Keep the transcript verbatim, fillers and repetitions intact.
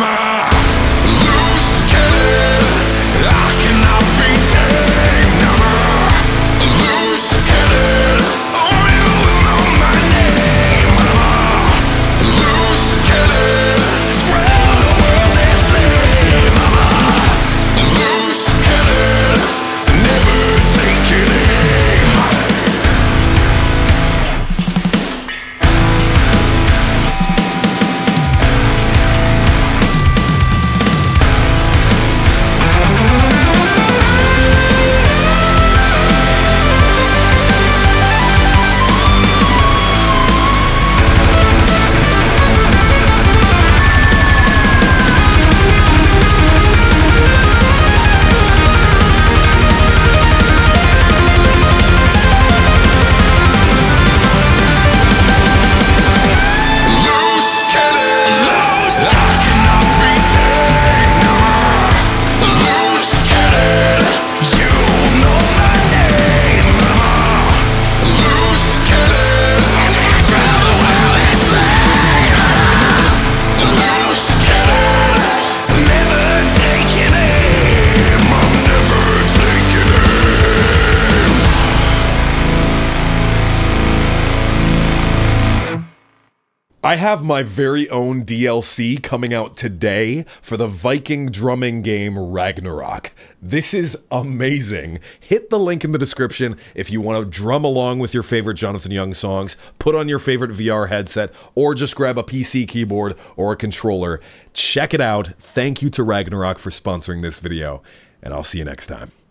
I have my very own D L C coming out today for the Viking drumming game Ragnarok. This is amazing. Hit the link in the description if you want to drum along with your favorite Jonathan Young songs, put on your favorite V R headset, or just grab a P C keyboard or a controller. Check it out. Thank you to Ragnarok for sponsoring this video, and I'll see you next time.